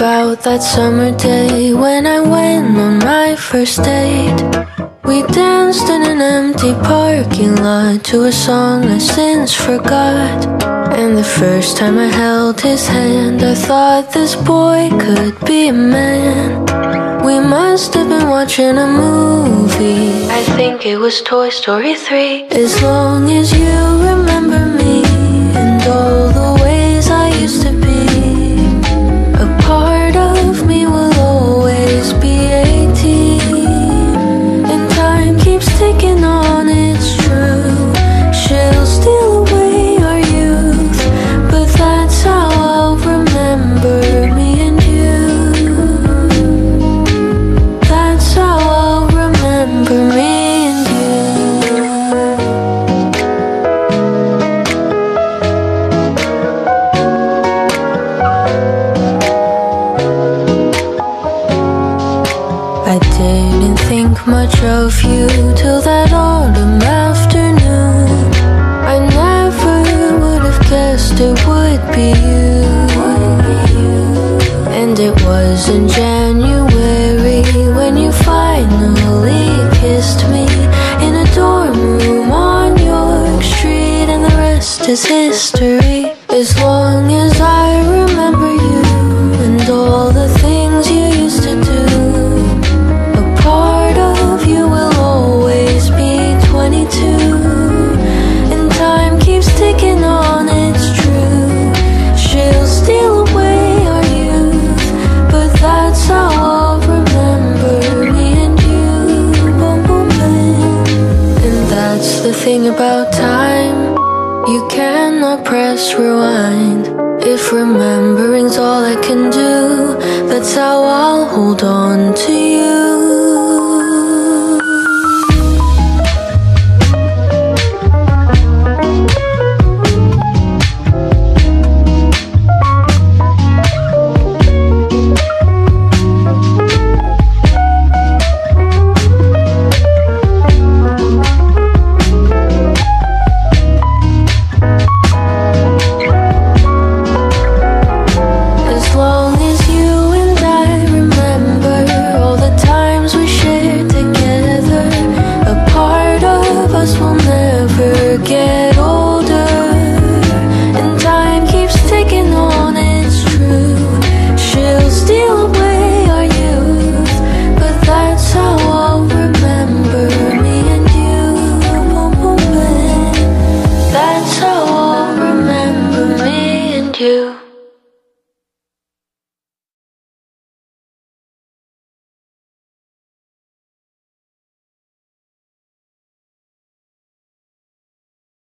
about that summer day when I went on my first date. We danced in an empty parking lot to a song I since forgot. And the first time I held his hand, I thought this boy could be a man. We must have been watching a movie, I think it was Toy Story 3. As long as you remember me and all the ways I used to be, a part of me will always be 18. And time keeps ticking on, it's true. She'll steal away our youth, but that's how I'll remember me and you. That's how I'll remember me and you. I didn't think much of you till that autumn afternoon. I never would have guessed it would be you. And it was in January when you finally kissed me in a dorm room on York Street, and the rest is history. As long as I remember you and all the things you used to do, a part of you will always be 22. And time keeps ticking on, it's true. She'll steal away our youth, but that's how I'll remember me and you. Boom, boom, bang. And that's the thing about time, you cannot press rewind. If remembering's all I can do, that's how I'll hold on to you.